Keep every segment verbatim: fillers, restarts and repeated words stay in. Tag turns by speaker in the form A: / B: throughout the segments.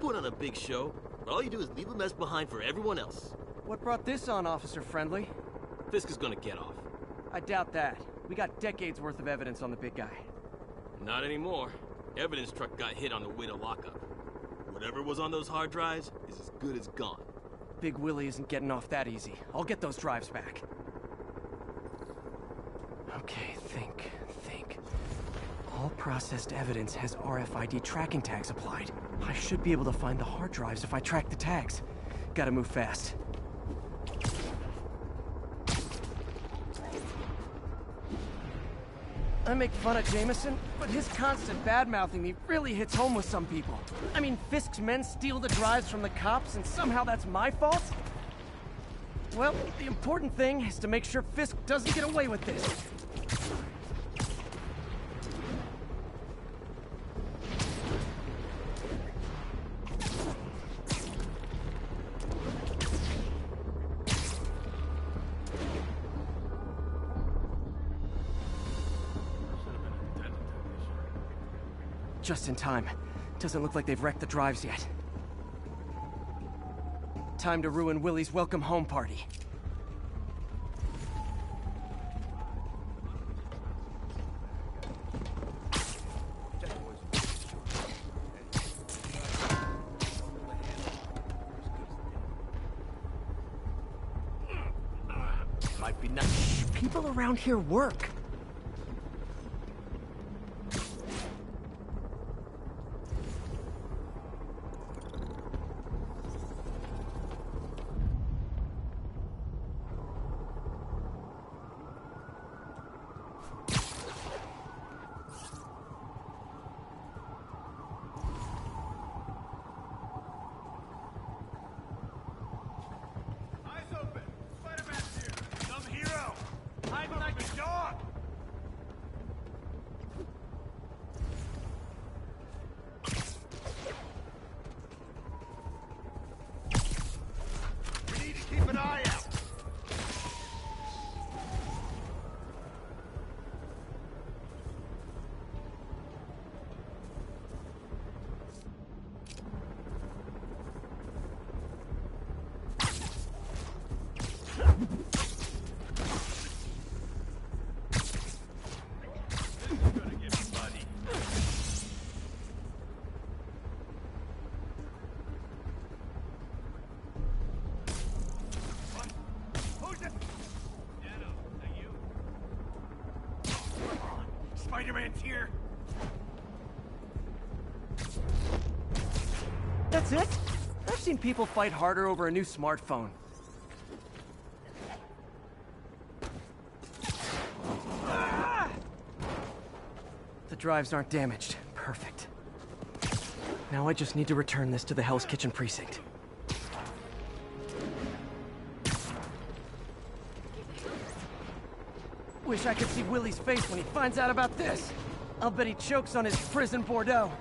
A: put on a big show, but all you do is leave a mess behind for everyone else.
B: What brought this on, Officer Friendly?
A: Fisk is gonna get off.
B: I doubt that. We got decades worth of evidence on the big guy.
A: Not anymore. Evidence truck got hit on the way to lockup. Whatever was on those hard drives is as good as gone.
B: Big Willie isn't getting off that easy. I'll get those drives back. Okay, think, think. All processed evidence has R F I D tracking tags applied. I should be able to find the hard drives if I track the tags. Gotta move fast. I make fun of Jameson, but his constant bad-mouthing me really hits home with some people. I mean, Fisk's men steal the drives from the cops, and somehow that's my fault? Well, the important thing is to make sure Fisk doesn't get away with this. Just in time. Doesn't look like they've wrecked the drives yet. Time to ruin Willie's welcome home party. Might be nice. People around here work.
C: Spider-Man's here.
B: That's it? I've seen people fight harder over a new smartphone. Ah! The drives aren't damaged. Perfect. Now I just need to return this to the Hell's Kitchen precinct. Wish I could see Willie's face when he finds out about this. I'll bet he chokes on his prison Bordeaux.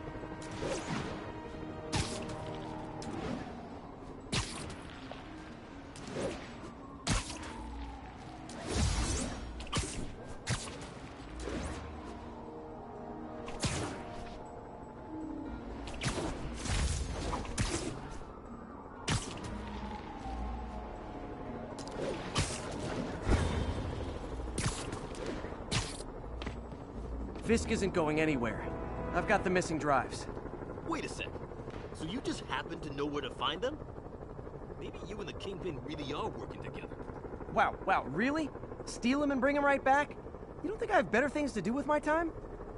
B: Fisk isn't going anywhere. I've got the missing drives.
A: Wait a sec. So you just happen to know where to find them? Maybe you and the Kingpin really are working together.
B: Wow, wow, really? Steal him and bring him right back? You don't think I have better things to do with my time?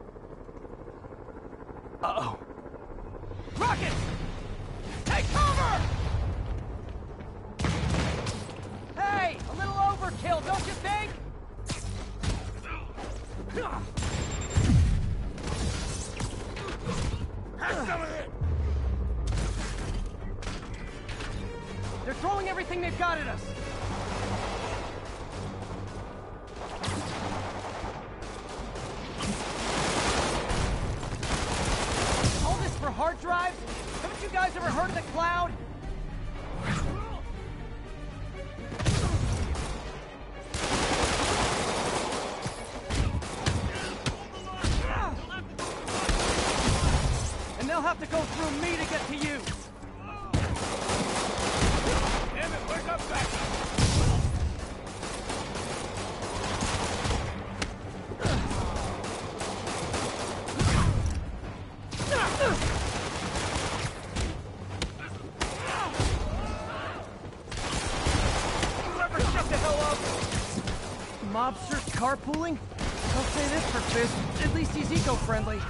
B: Uh-oh. Rocket! Take cover! Hey, a little overkill, don't you think?
C: Have some of it!
B: They're throwing everything they've got at us. All this for hard drives? Haven't you guys ever heard of the cloud? have to go through me to get to you!
C: Damn it, where's our backup?
B: Whoever shut the hell up! Mobsters carpooling? I'll say this for Fisk, at least he's eco-friendly.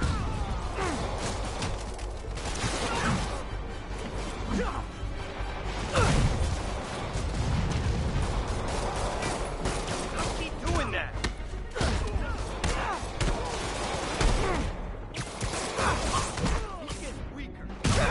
C: Don't keep doing that! He's getting weaker.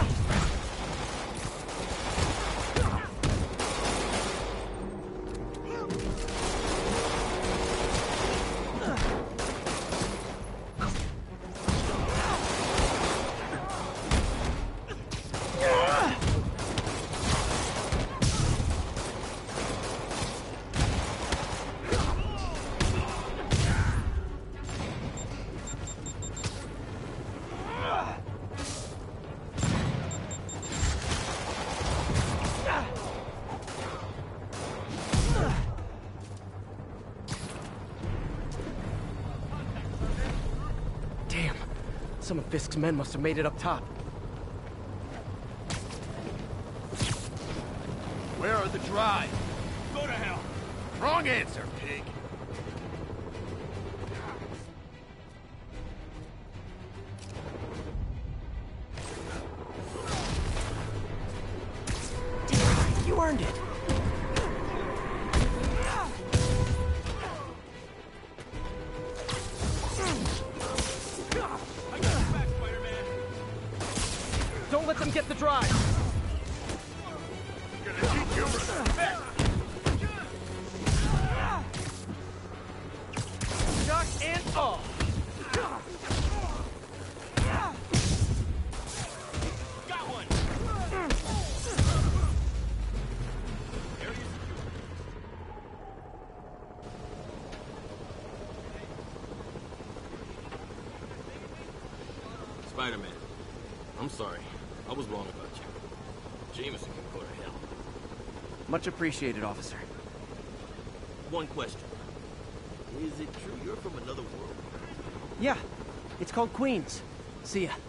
B: Damn, some of Fisk's men must have made it up top.
C: Where are the drives? Go to hell. Wrong answer, pig.
B: Damn, you earned it.
C: I got your back, Spider-Man.
B: Don't let them get the drive.
C: Gonna teach you respect.
B: Shock and awe.
C: Got one. Area secure.
A: Spider-Man, I'm sorry. I was wrong about you. Jameson can go to hell.
B: Much appreciated, officer.
A: One question. Is it true you're from another world?
B: Yeah, it's called Queens. See ya.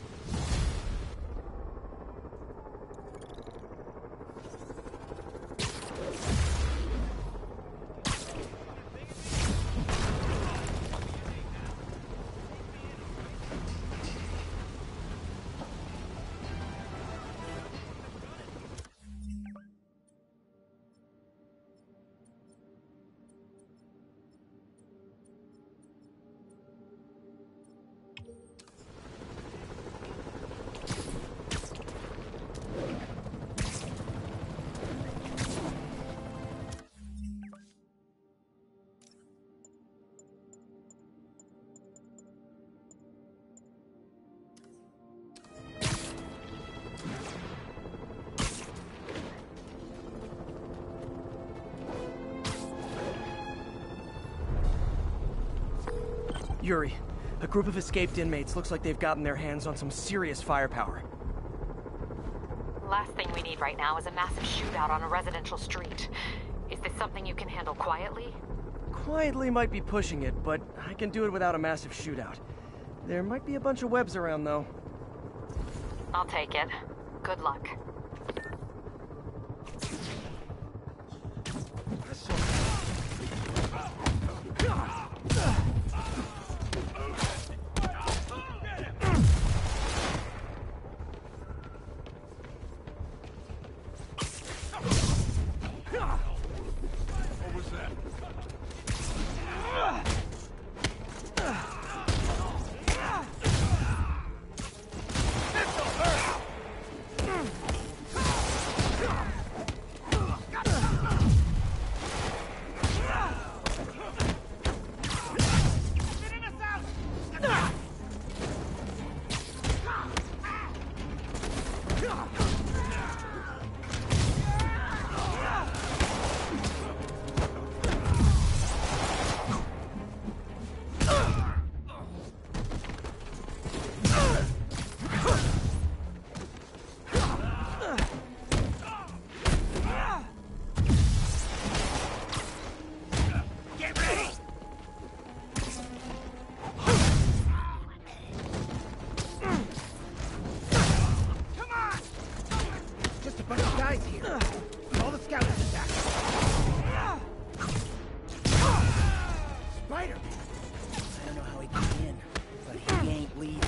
B: Yuri, a group of escaped inmates looks like they've gotten their hands on some serious firepower.
D: Last thing we need right now is a massive shootout on a residential street. Is this something you can handle quietly?
B: Quietly might be pushing it, but I can do it without a massive shootout. There might be a bunch of webs around, though.
D: I'll take it. Good luck.
C: What was that?
E: eyes here. All the scouts are back. Spider-Man. I don't know how he got in, but he ain't leaving.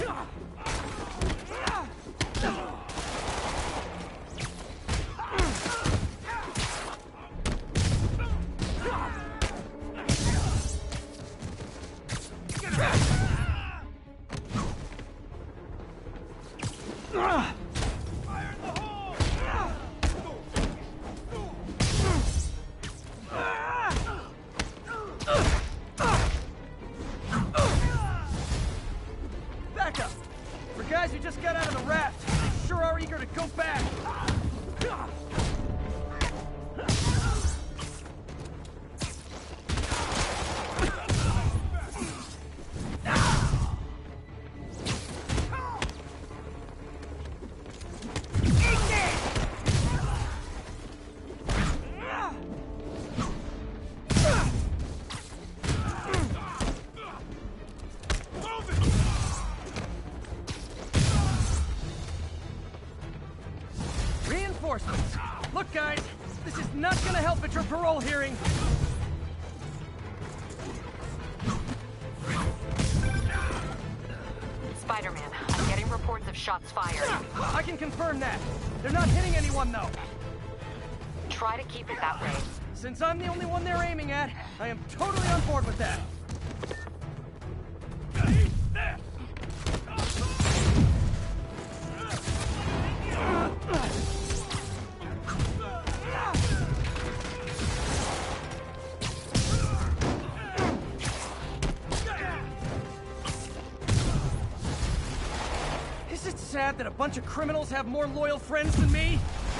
B: Look, guys, this is not gonna help at your parole hearing.
D: Spider-Man, I'm getting reports of shots fired.
B: I can confirm that. They're not hitting anyone, though.
D: Try to keep it that way.
B: Since I'm the only one they're aiming at, I am totally on board with that. Is it sad that a bunch of criminals have more loyal friends than me?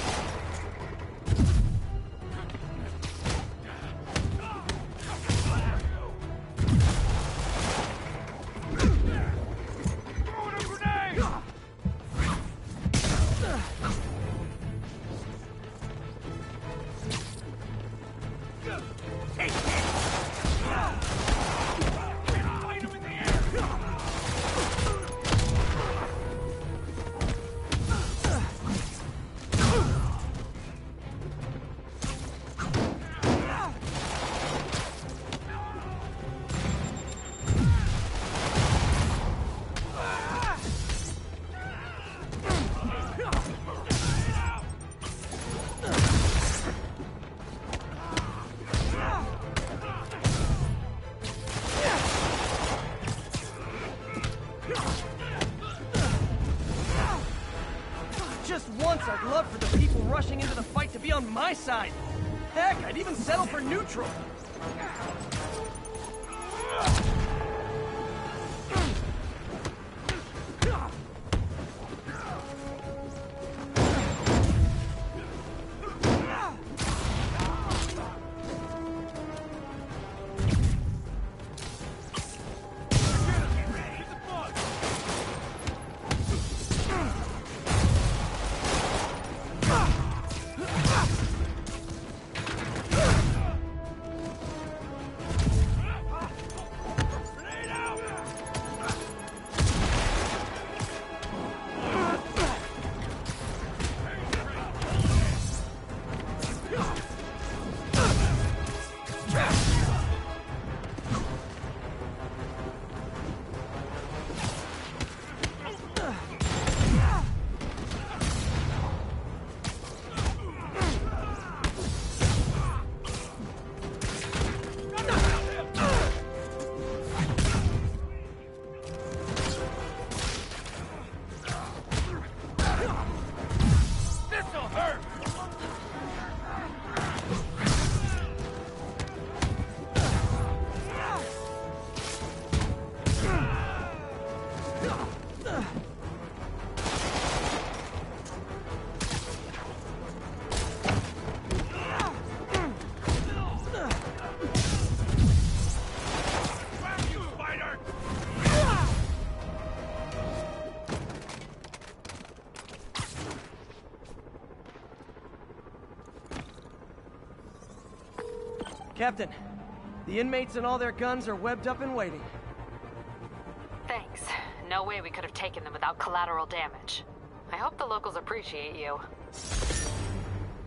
B: Just once, I'd love for the people rushing into the fight to be on my side. Heck, I'd even settle for neutral. Captain, the inmates and all their guns are webbed up and waiting.
D: Thanks. No way we could have taken them without collateral damage. I hope the locals appreciate you.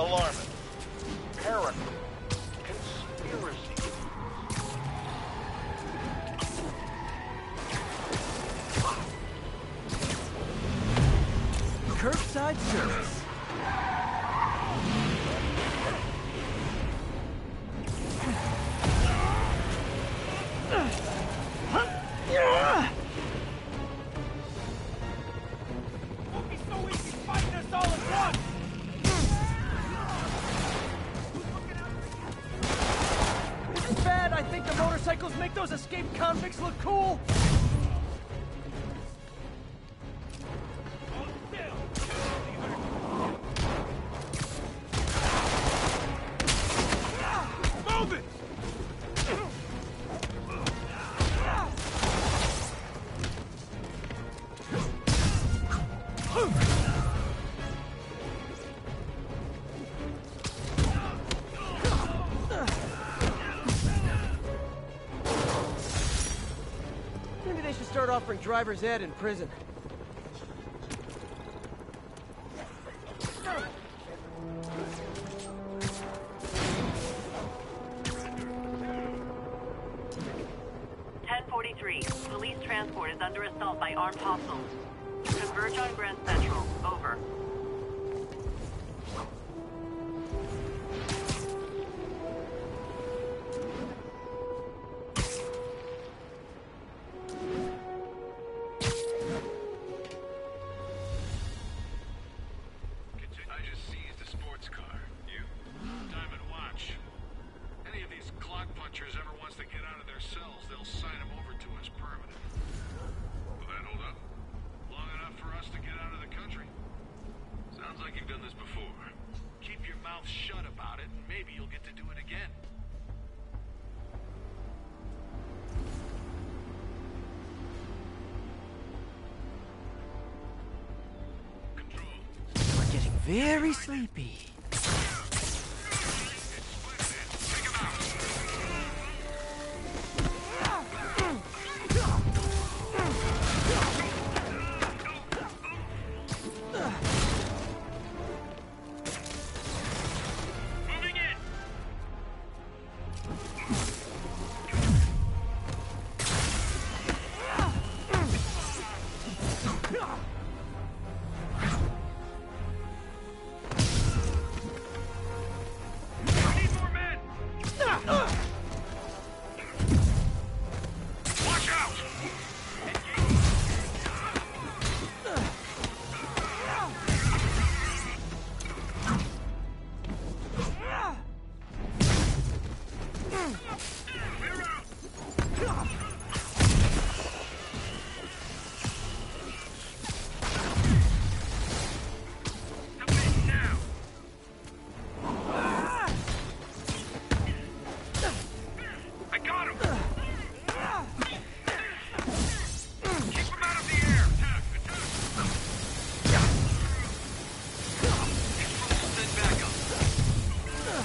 C: alarming. Paranoid. Conspiracy.
B: Curbside service.
C: Won't be so easy fighting us all at once!
B: Isn't bad I think the motorcycles make those escaped convicts look cool?
C: Move it!
B: Maybe they should start offering driver's ed in prison.
F: ten forty-three. Police transport is under assault by armed hostiles. Converge on Grand Central. Over.
C: I just seized a sports car. You? Diamond Watch. Any of these clock punchers ever wants to get out of their cells, they'll sign them over to us permanent. Will that hold up? Long enough for us to get out of the country? Sounds like you've done this before. Keep your mouth shut about it, and maybe you'll get to do it again. Control.
B: We're getting very sleepy.
C: Moving in! Need more men! Watch out! Clear out! Come in now! I got him! Keep him out of the air! Attack! Attack! Send back up.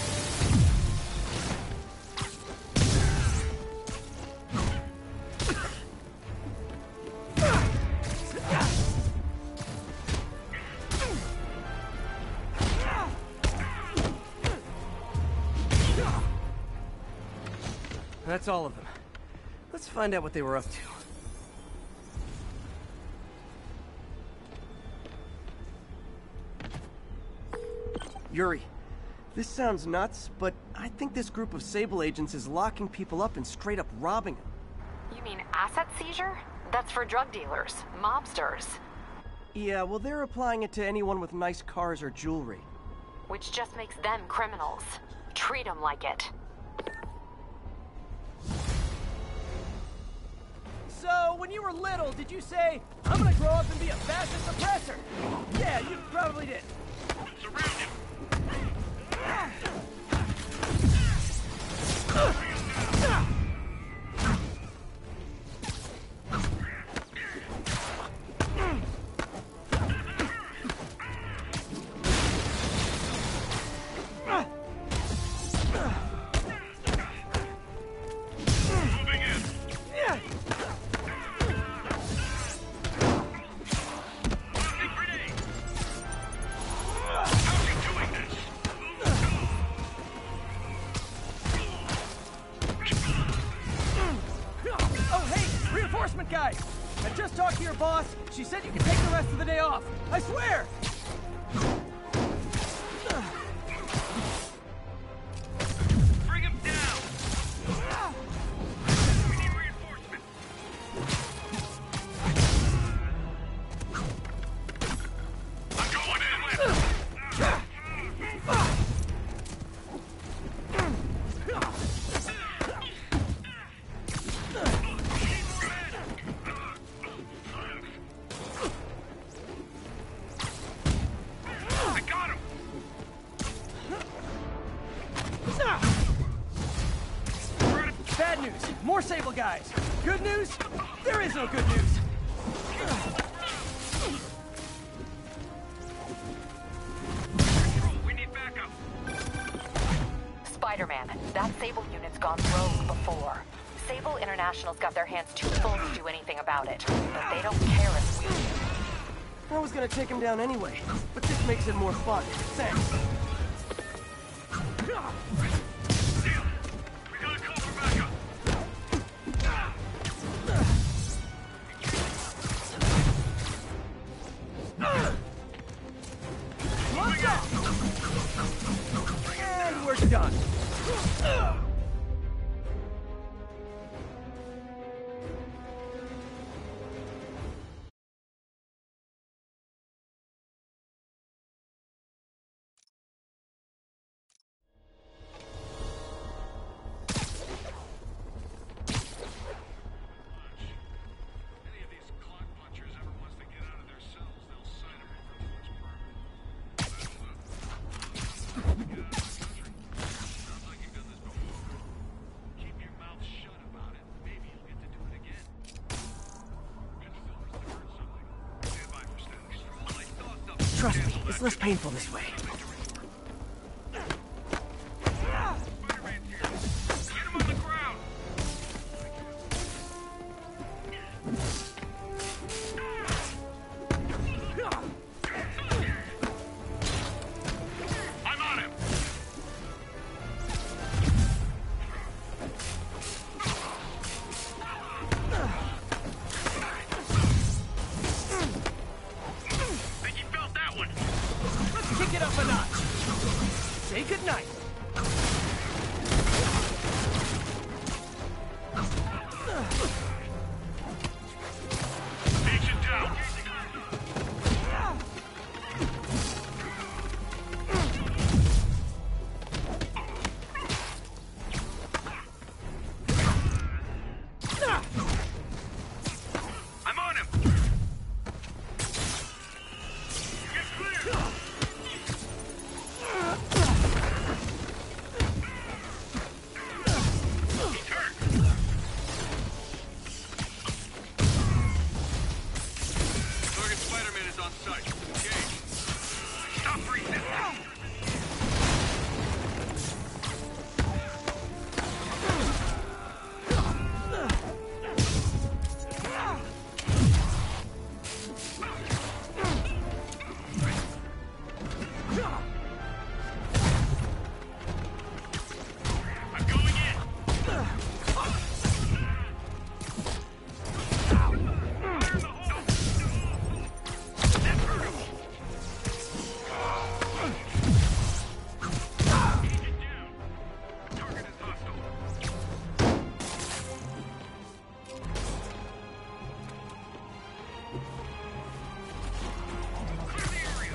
B: That's all of them. Let's find out what they were up to. Yuri, this sounds nuts, but I think this group of Sable agents is locking people up and straight up robbing them.
D: You mean asset seizure? That's for drug dealers, mobsters.
B: Yeah, well, they're applying it to anyone with nice cars or jewelry.
D: Which just makes them criminals. Treat them like it.
B: So, when you were little, did you say, I'm gonna grow up and be a fascist oppressor? Yeah, you probably did.
C: Surround him! Moving in! Tossing grenade! Tossing
B: guys! I just talked to your boss. She said you can take the rest of the day off. I swear!
C: Bring him down! We need reinforcements! I'm going in! I got him!
B: Bad news. More Sable guys. Good news? There is no good news.
C: We need backup!
D: Spider-Man, that Sable unit's gone rogue before. Sable International's got their hands too full to do anything about it, but they don't care if we do.
B: I was gonna take him down anyway, but this makes it more fun. Thanks.
C: Deal! We gotta call for backup!
B: Let's go! And we're done.
C: Any of these clock punchers ever wants to get out of their cells, they'll sign him over to us permanent. Get out of the country. Sounds like you've done this before. Keep your mouth shut about it. Maybe you'll get to do it again. Good film must have heard something. Stand by for status. I saw something.
B: Trust me, it's less painful this way.
C: Spider-Man's here. Get him on the ground. I'm on him. Think he felt that one.
B: Let's kick it up a notch. Say goodnight.
C: Agent down. I'm on him. Get clear. He's hurt. Target Spider-Man is on site. Engage. Stop resisting. I'm going in. Fire in the hole. That hurt him. Agent down. The target is hostile. Clear the area.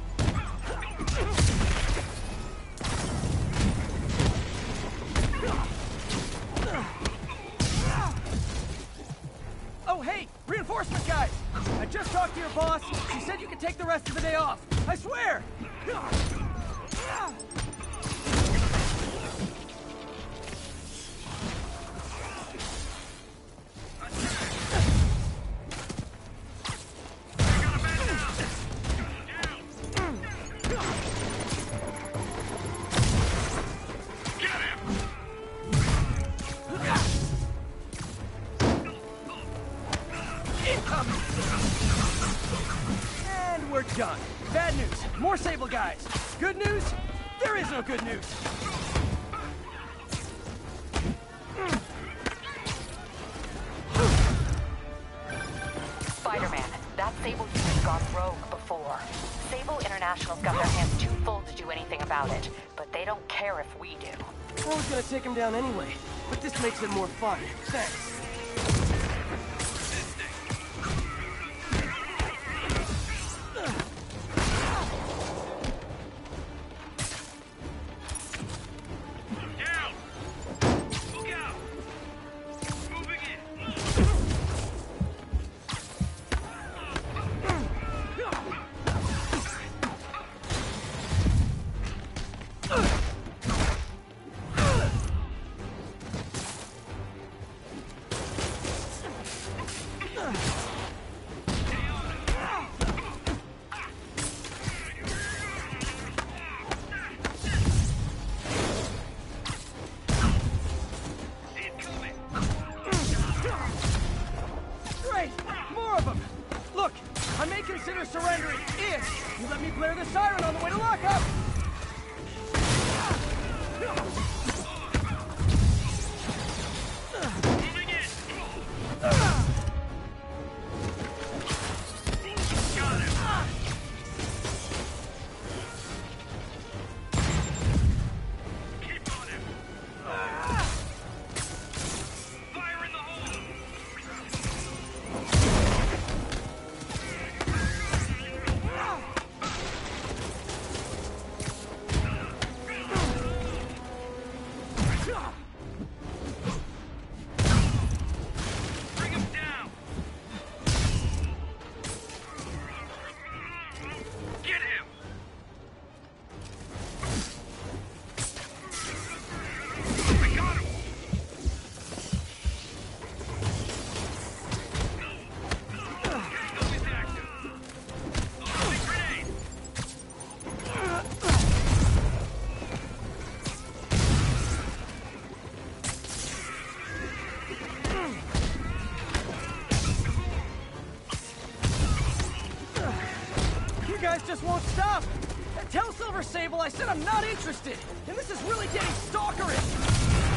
B: Oh, hey, reinforcement guys! I just talked to your boss. She said you can take the rest of the day off. I swear!
C: I got a man down. Down. Get him.
B: Incoming! And we're done. Bad news. More Sable guys. Good news? There is no good news.
D: Sable unit's gone rogue before. Sable International's got their hands too full to do anything about it, but they don't care if we do.
B: I was gonna take him down anyway, but this makes it more fun. Thanks. Surrendering if you let me blare the siren on the way to lockup!
C: Moving in! Got him! Keep on him! Fire in the hole!
B: You guys just won't stop! Tell Silver Sable I said I'm not interested! And this is really getting stalkerish!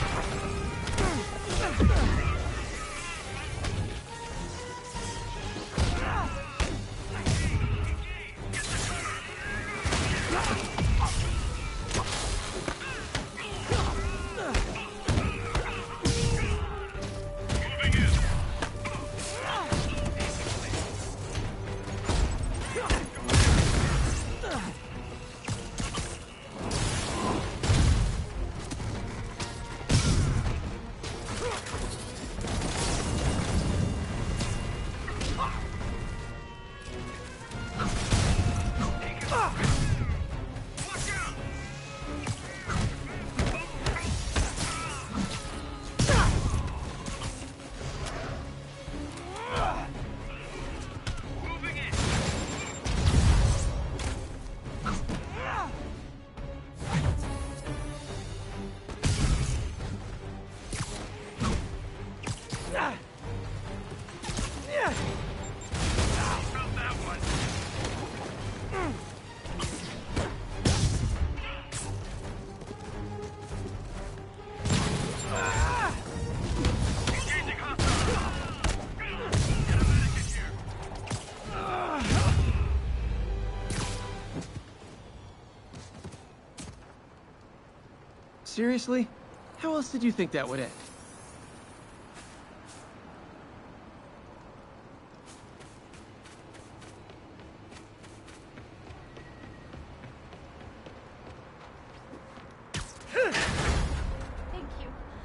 B: Seriously? How else did you think that would end?
G: Thank you.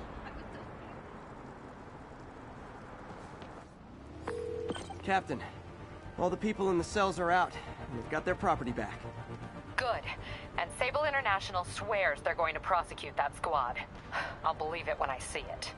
G: I was so...
B: Captain, all the people in the cells are out, and they've got their property back.
D: Good. And Sable International swears they're going to prosecute that squad. I'll believe it when I see it.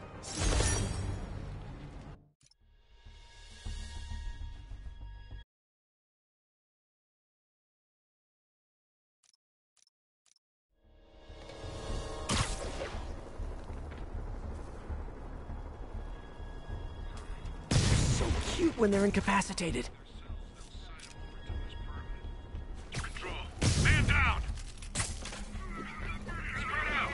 B: So cute when they're incapacitated.
C: Control. Man down! Spread out!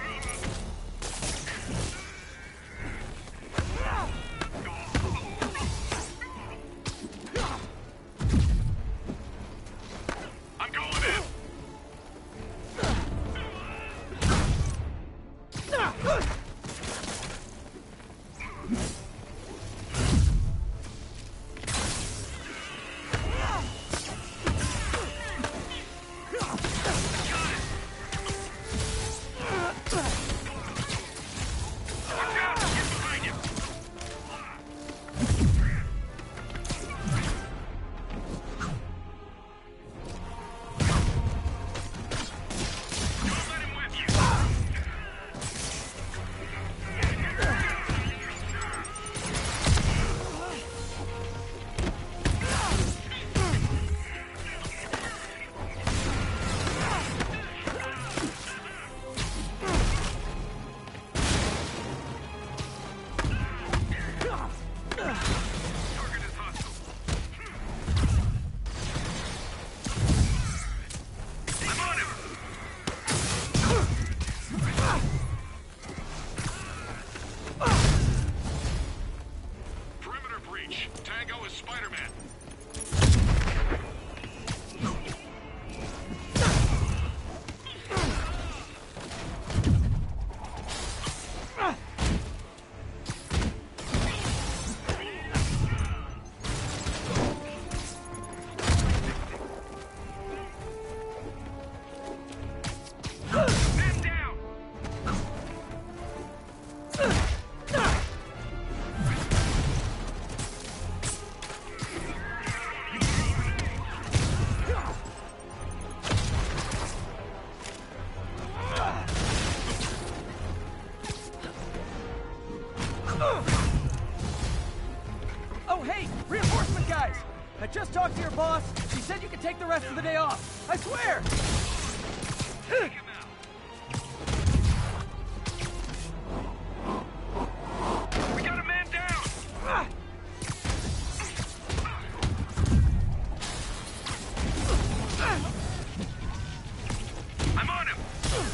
B: Oh, hey! Reinforcement guys! I just talked to your boss. She said you could take the rest of the day off. I swear!
C: We got a man down! I'm on him!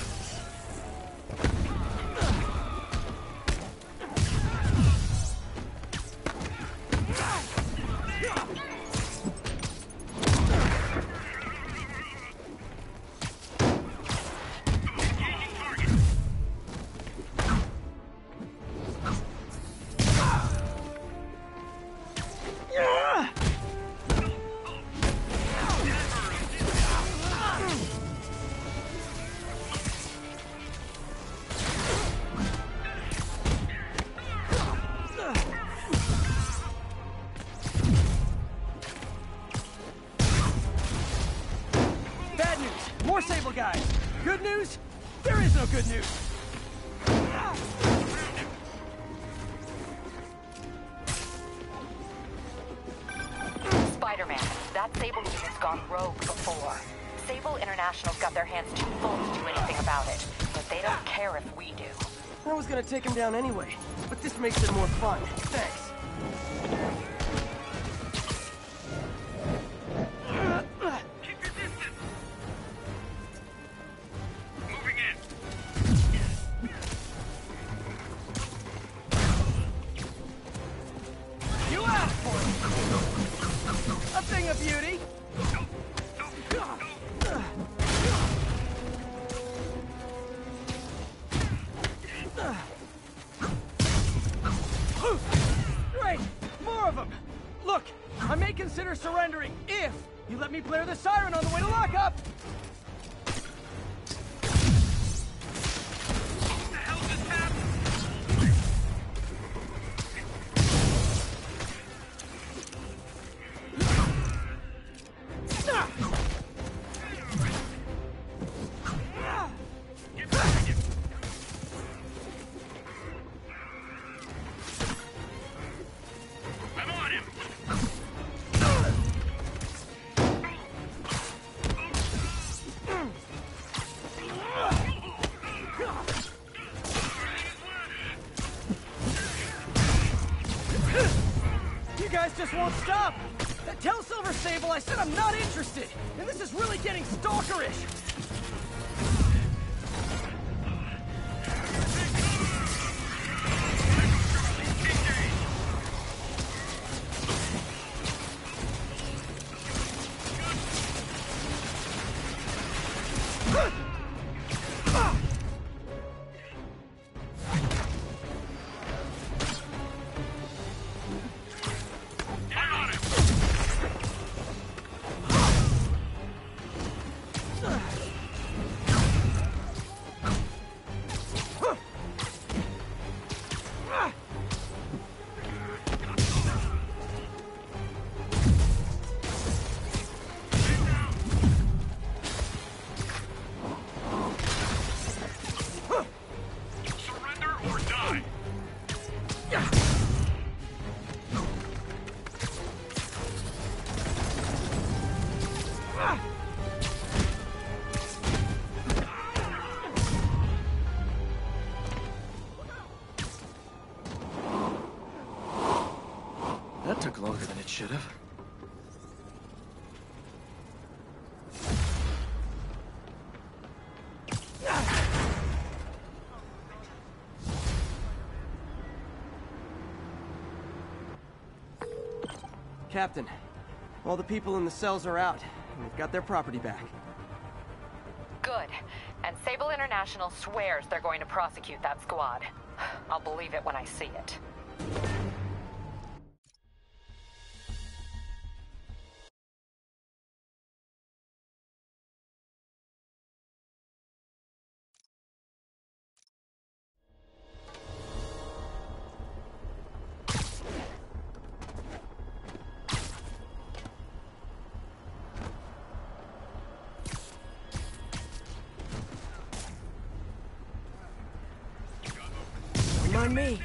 B: More Sable guys! Good news? There is no good news!
D: Spider-Man, that Sable unit's gone rogue before. Sable International's got their hands too full to do anything about it, but they don't care if we do.
B: I was gonna take him down anyway, but this makes it more fun. Thanks. Beauty! Great! More of them! Look, I may consider surrendering if you let me blare the siren on the way to lockup! Just won't stop! Tell Silver Sable I said I'm not interested! And this is really getting stalkerish! Took longer than it should have. Captain, all the people in the cells are out, and we've got their property back.
D: Good. And Sable International swears they're going to prosecute that squad. I'll believe it when I see it.
B: On me.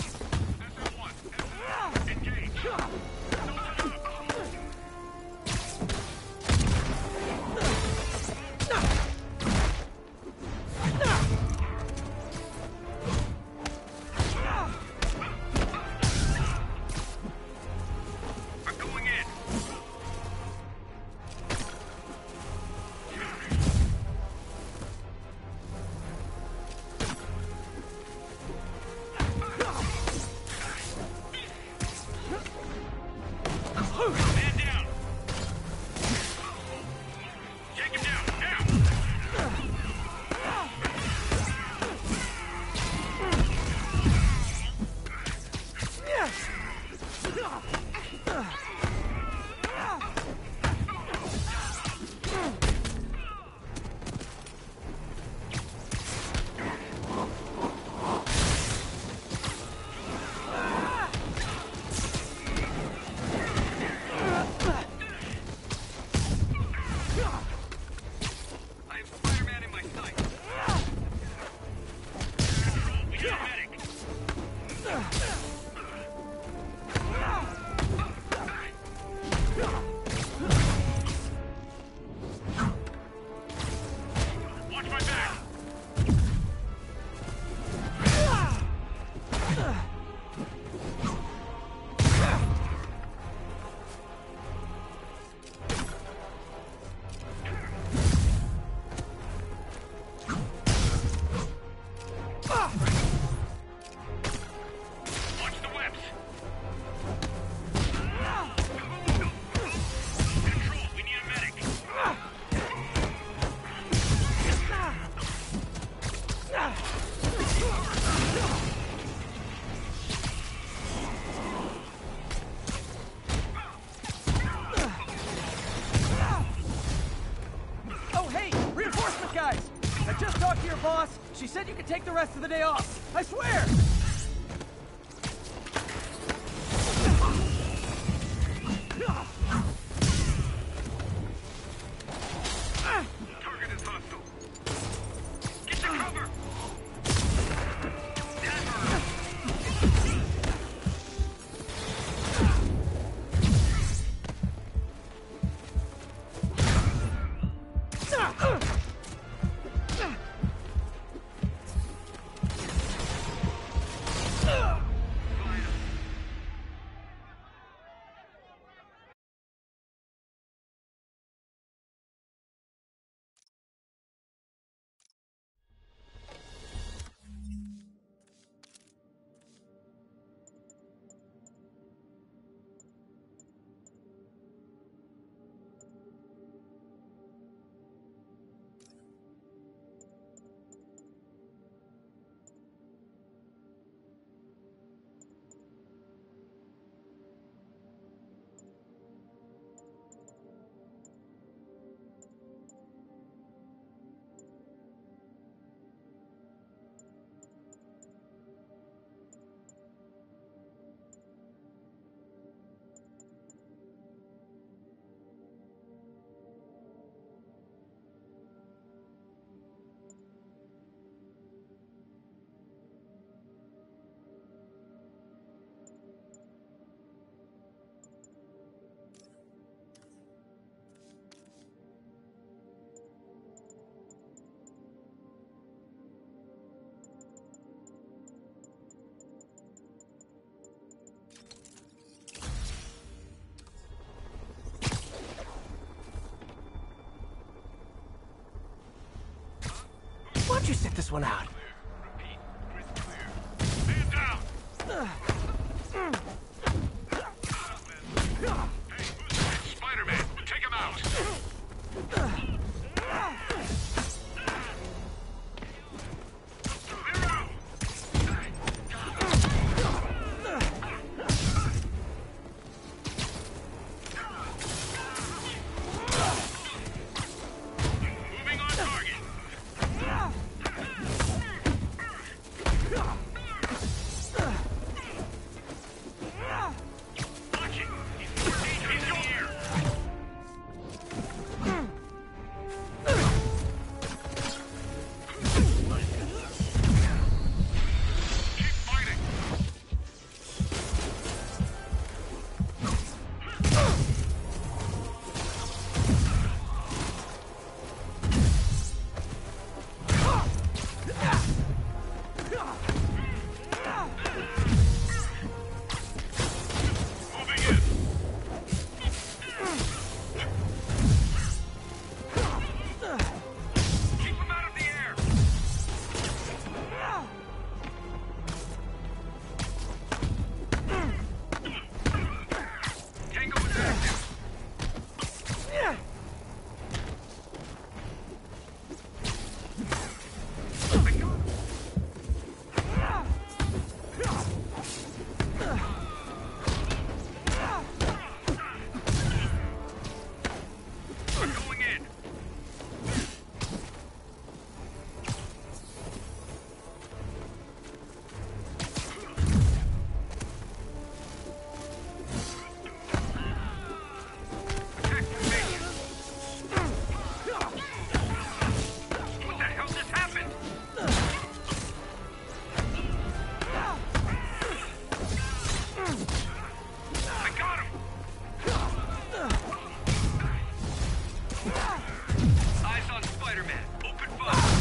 B: She said you could take the rest of the day off. I swear!
C: Target is hostile. Get to cover!
B: you sit this one out?
C: Repeat. Crystal clear. Man down! Hey, who's that? Spider-Man! Take him out! Moving on target. Watch it. He's more dangerous in the air. Keep fighting. Moving in. Keep him out of the air. Tango is active. We're going in. Attack formation. What the hell just happened? I got him. Eyes on Spider-Man. Open fire.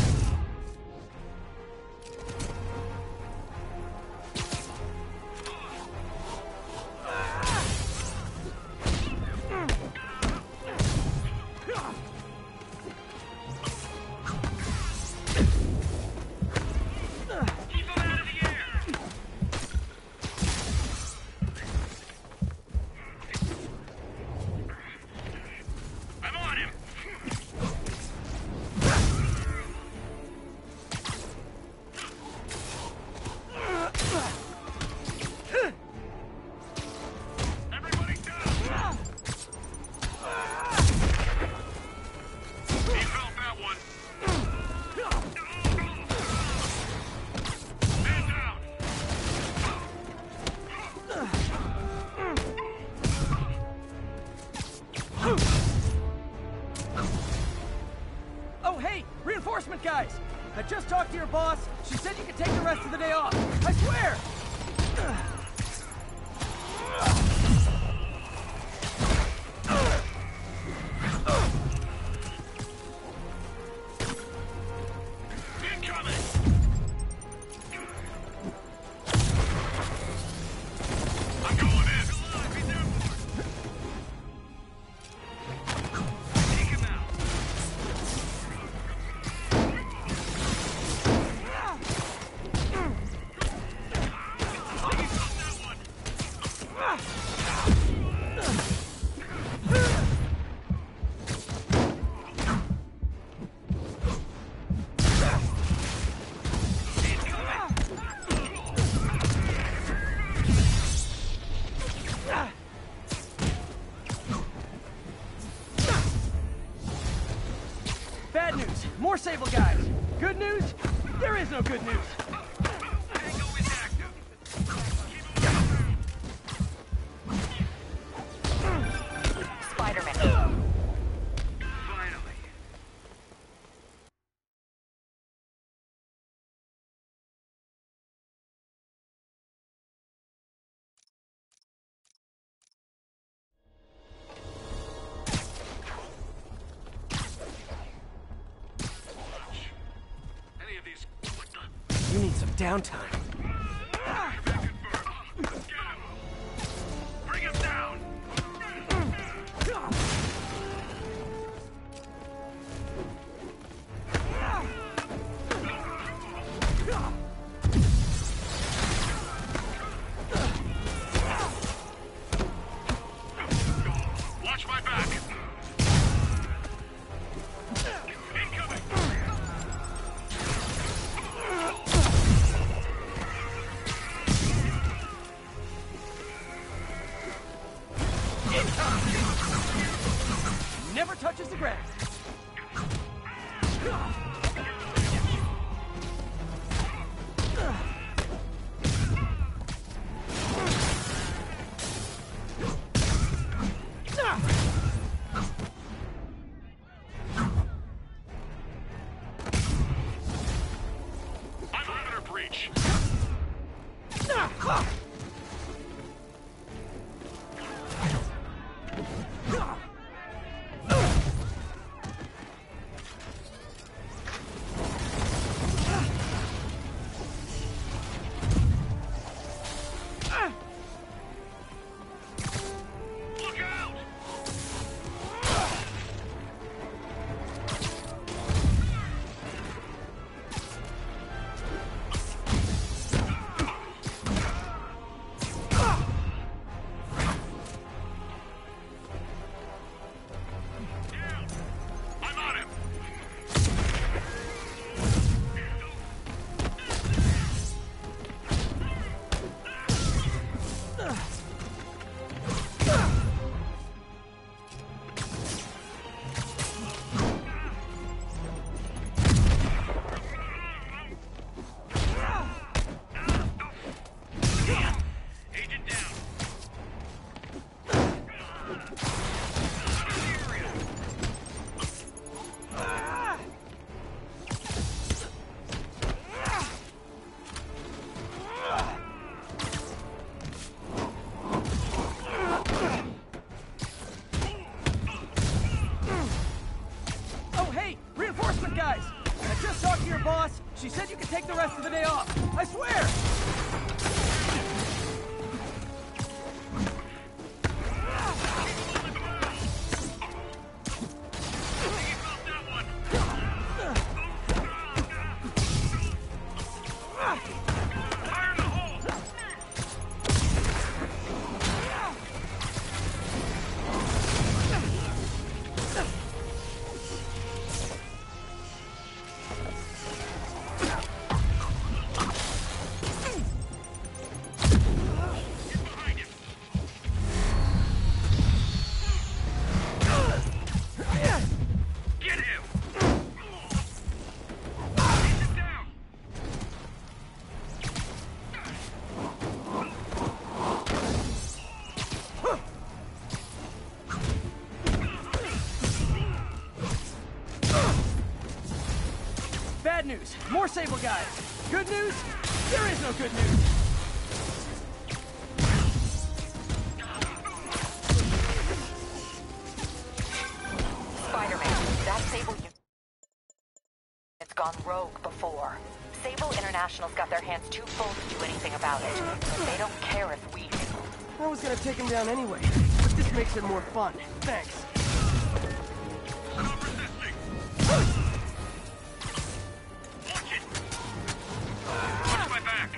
C: Keep him out of the air. I'm on him. Everybody down. He felt that one. Man down.
B: Oh, hey, reinforcement guys! I just talked to your boss. She said you could take the rest of the day off. I swear!
C: Incoming. I'm going in. Take him out.
B: Bad news, more Sable guys. Good news, there is no good news.
C: Tango is active.
D: Spider-Man.
C: Finally. Any of these. What the?
B: You need some downtime.
C: Bring him down!
B: scrap.
C: Perimeter breach. Look out! I'm on him! Agent down.
B: Oh, hey, reinforcement guys! I just talked to your boss. She said you could take the rest of the day off. I swear!
C: Fire in the hole! Behind him. Get him! Agent down!
B: Bad news. More Sable guys. Good news? There is no good news.
D: Spider-Man, that Sable unit has gone rogue before. Sable International's got their hands too full to do anything about it, but they don't care if we do.
B: I was gonna take him down anyway, but this makes it more fun. Thanks.
C: Stop resisting! Watch it! Watch my back!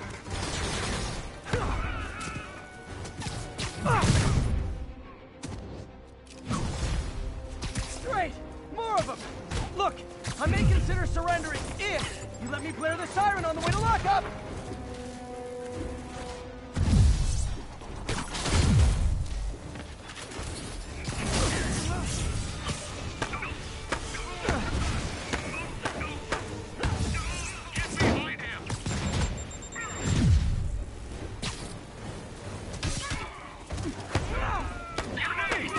B: Straight! More of them! Look, I may consider surrendering if you let me blare the siren on the way to lockup!
C: Get behind him! Grenade!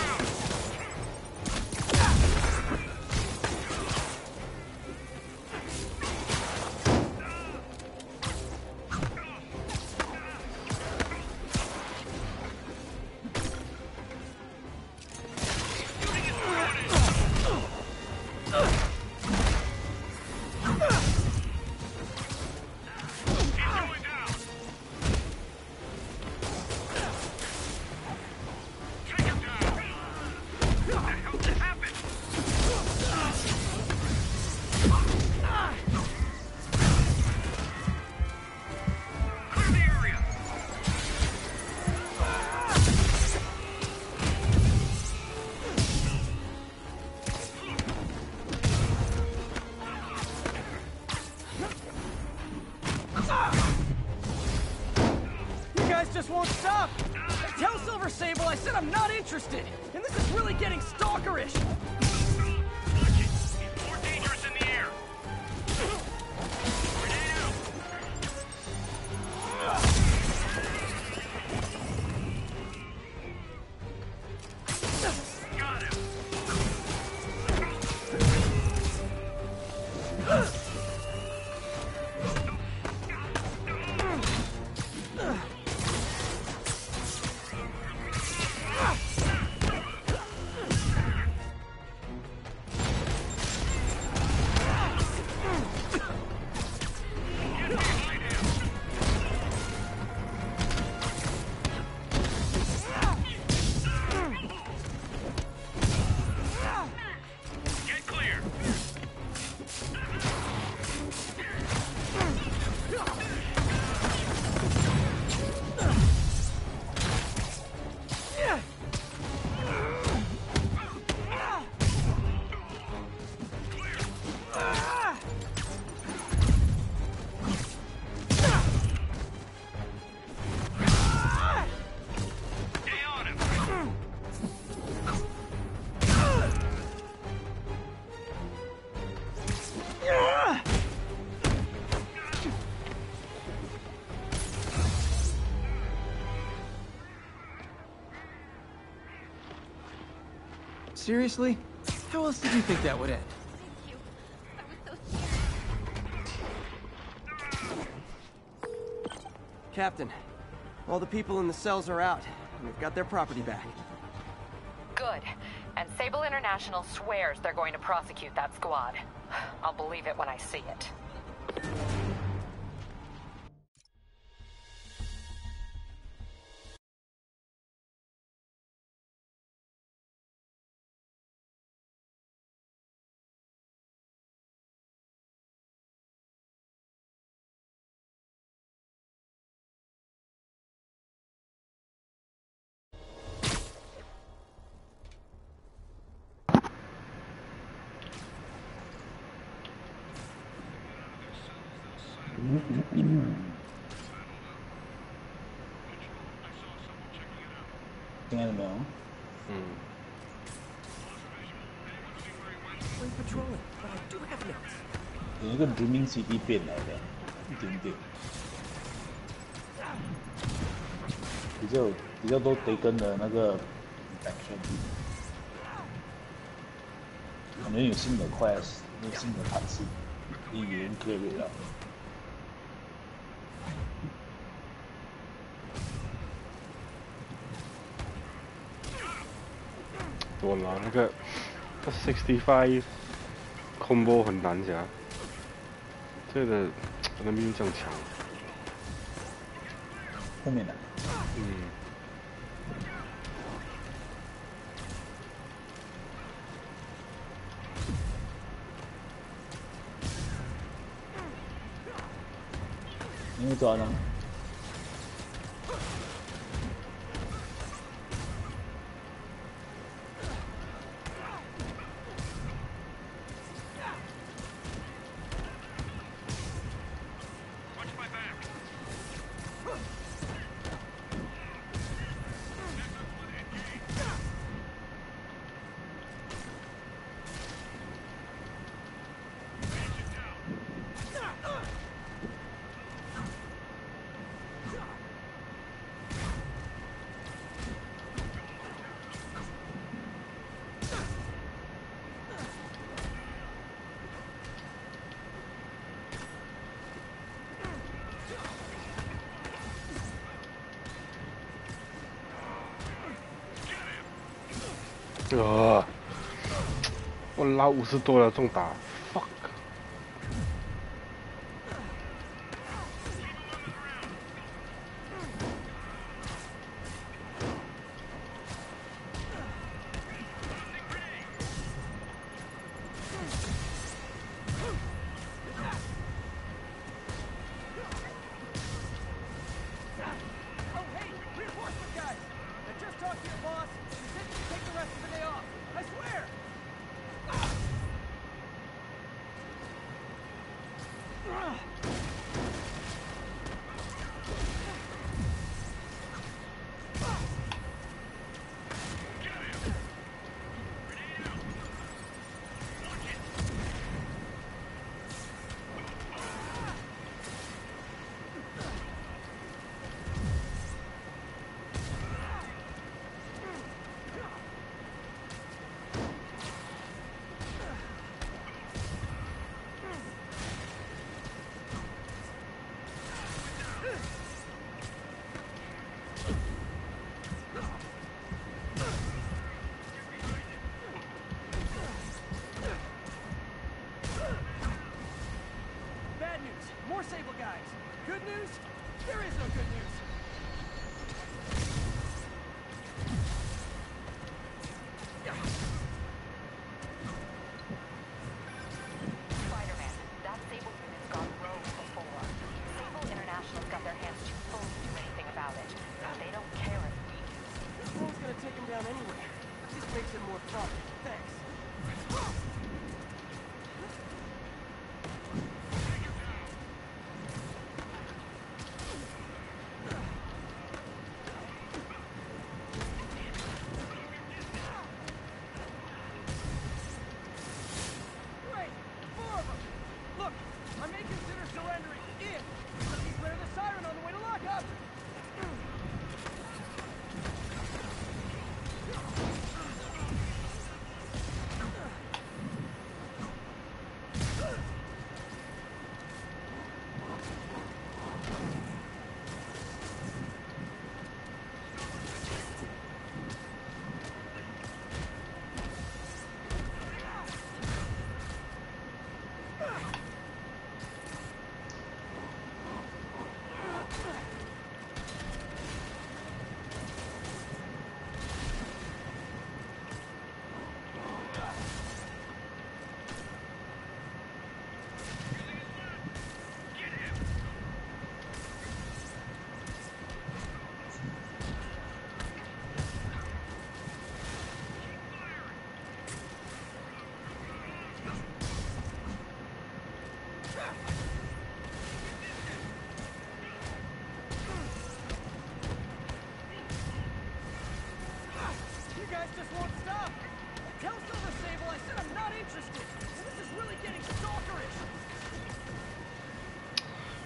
C: He's going down! Take him down! What the hell just happened? Clear the area!
B: You guys just won't stop! Tell Silver Sable I said I'm not interested! And this is really getting stalkerish!
H: Seriously? How else did you think that would end?
G: Thank you. I was so scared.
B: Captain, all the people in the cells are out, and they've got their property back.
D: Good. And Sable International swears they're going to prosecute that squad. I'll believe it when I see it.
B: We're patrolling, but I do have notes.
I: 有一个 Dreaming City 变来的，一点点，比较比较多得跟的那个感受，可能有新的 class， 有新的盘式，语言 clear 了。
J: 我拿那个 sixty-five combo 很难讲，这个那命这样强。
I: 后面的。
J: 嗯。
I: 你会抓呢？
J: 啊！我拉五十多了，中打 ，fuck！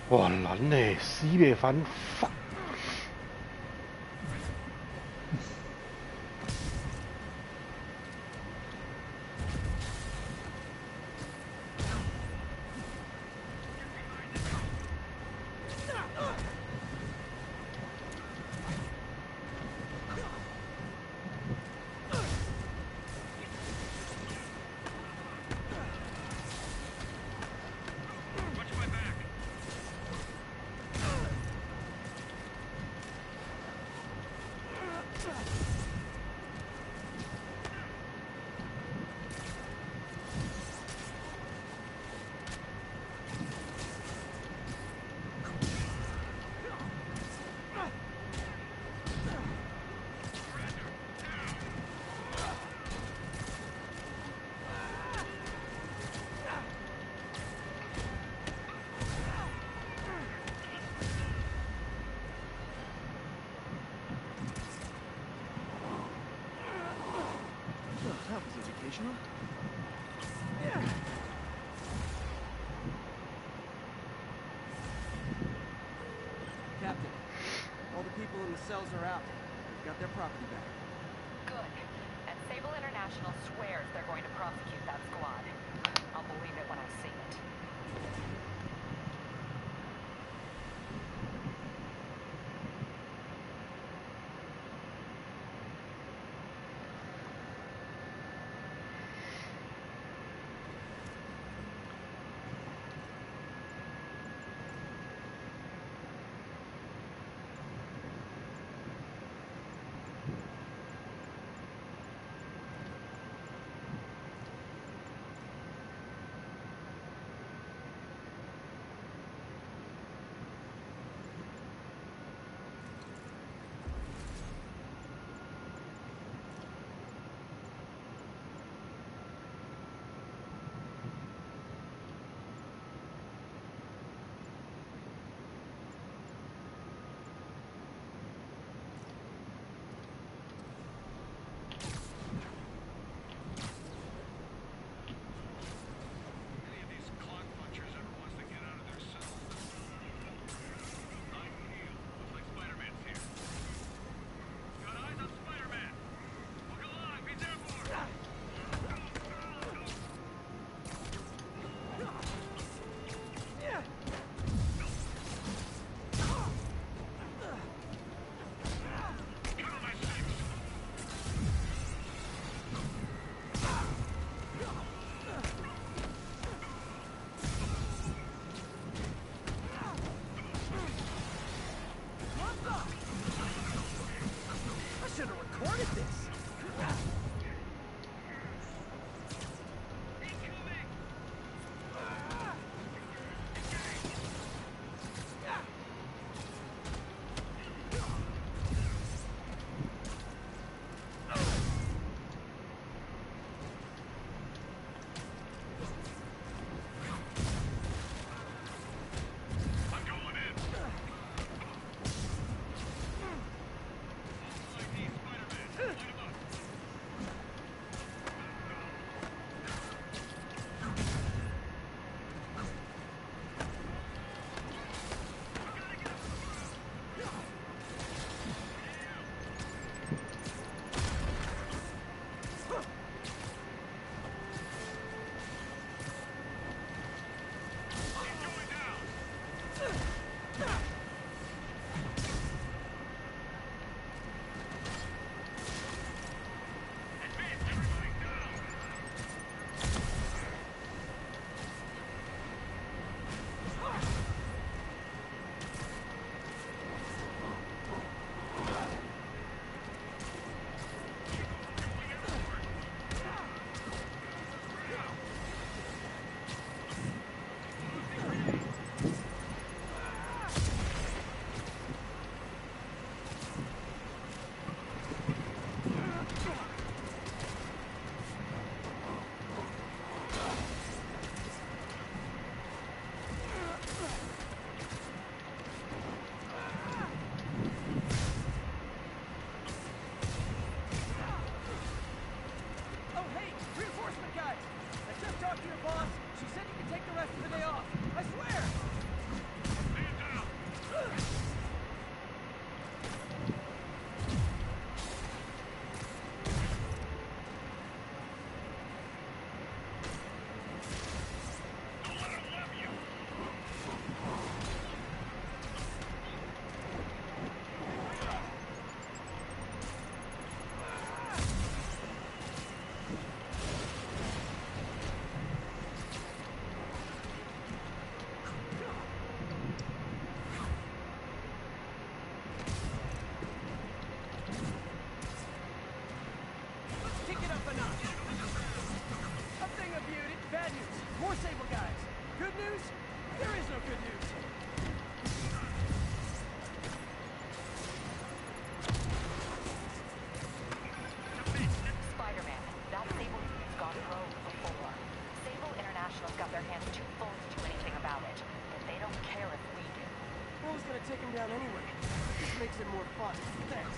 J: 哇撚你死咩粉 fuck！
B: That was educational. Yeah. Captain, all the people in the cells are out. We've got their property back.
D: Good. And Sable International swears they're going to prosecute that squad. I'll believe it when I see it.
C: Light these Spider-Man. Light 'em up.
B: take him down anyway. This makes it more fun. Thanks.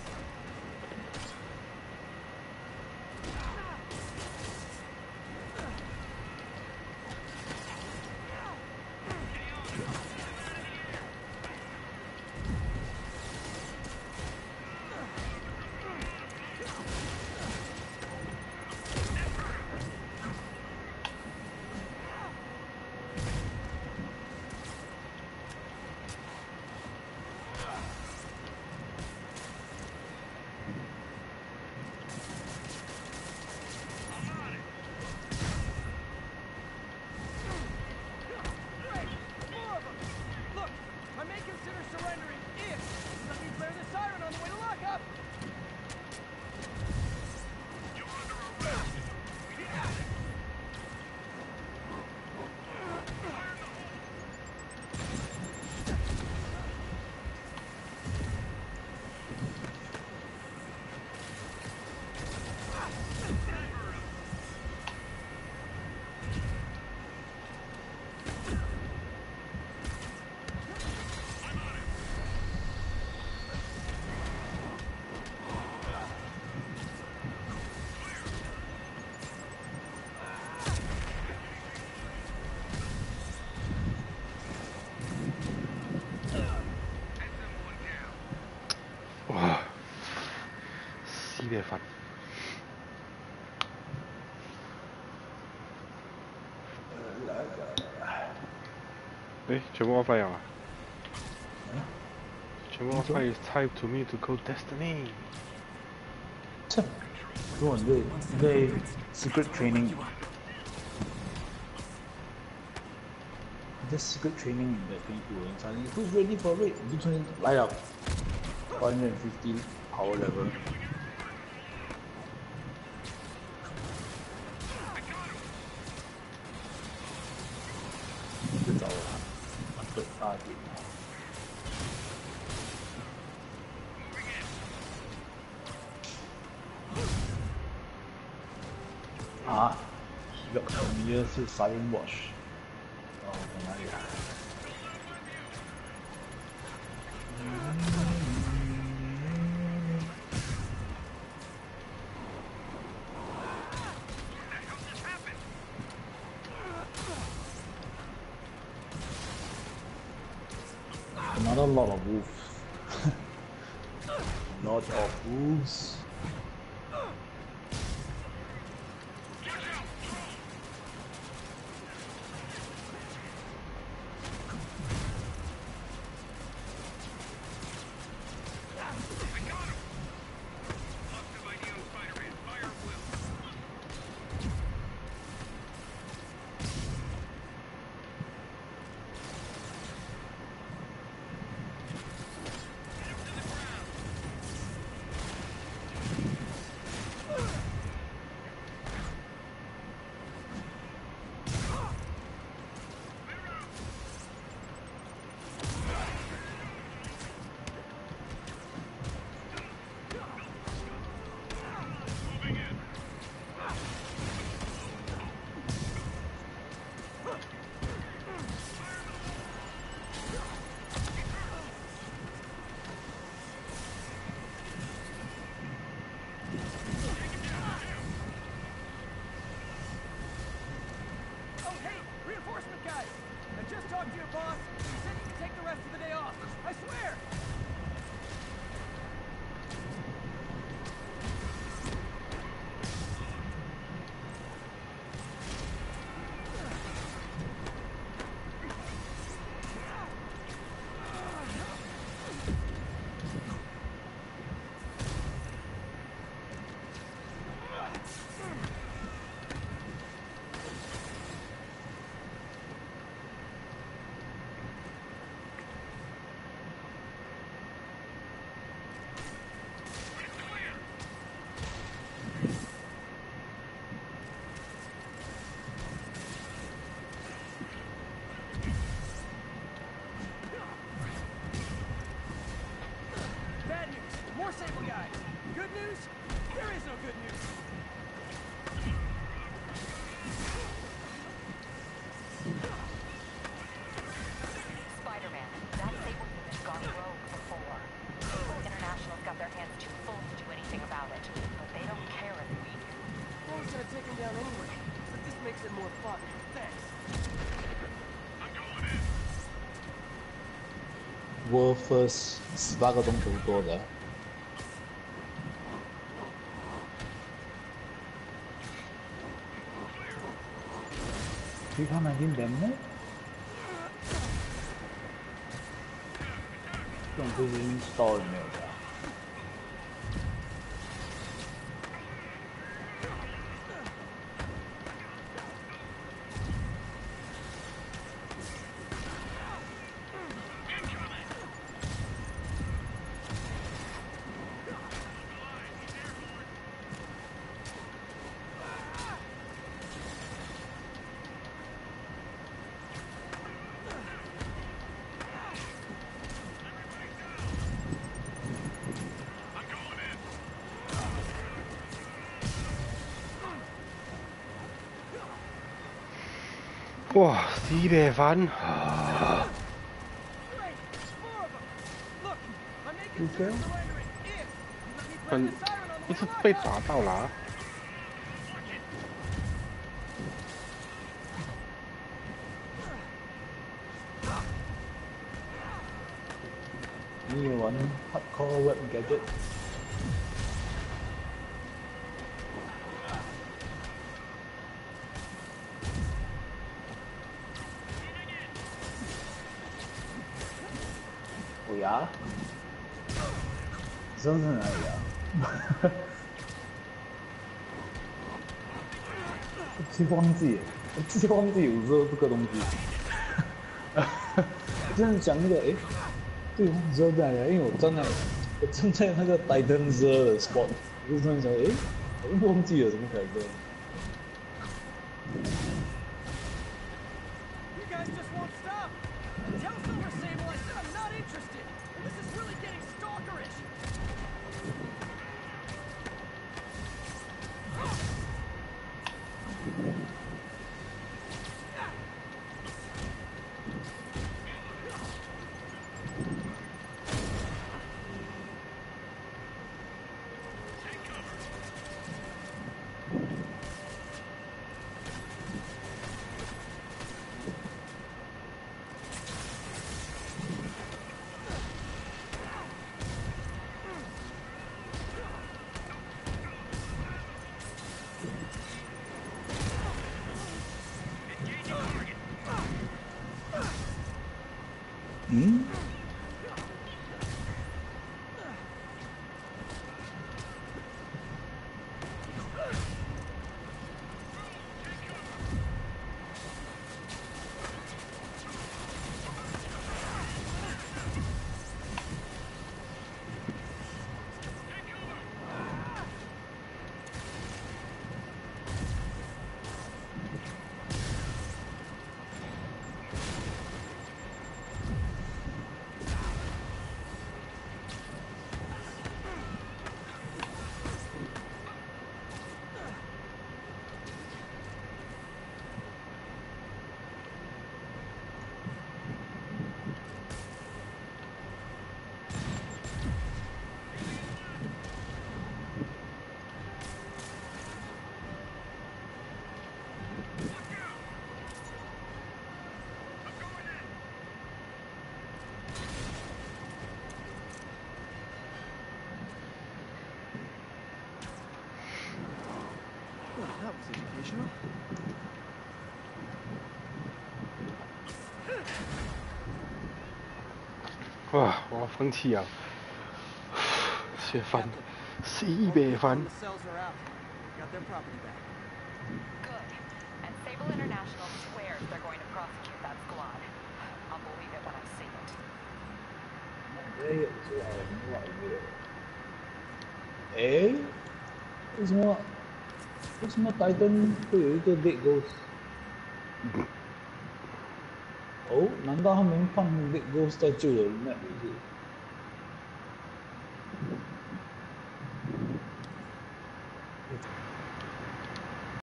J: 烦。诶，全部 offline 啊？全部 offline is time to me to go destiny。
I: 切，如果你你 secret training，你的 secret training 的地步，你才你 who's ready for it？ 你就突然来了 one hundred fifty power level。 啊 ，Lock familiar 是 Silent Watch。哦，在哪里啊？Another lot of wolves. Lot of wolves.
D: Spider-Man, that Sable unit's gone rogue.
I: World First 十八个钟头多的。去看那间店呢？这种不是 install 没有的。
J: 哇，四百分啊！很一直被打到了、啊。
I: 你也玩 hardcore web gadget？ 我牙？真是哪里啊？直接忘记，我直接忘记有时候这个东西。我真的讲那个，哎，对，你知道在哪？因为我站在，我站在那个 Titan Zero 的 spot， 我就突然想，哎，我都忘记了怎么改的。嗯？
B: That was educational.
J: 哇！我放棄啊！雪分，四百分。
D: Good. And Sable International swears they're going to prosecute that squad. I'll believe it when I see it.
I: 没有出来，没有没有。哎，为什么？为什么 Titan 会有一个 Dead Ghost？ 哦，难道他们放 Dead Ghost 在旧的 map 里是？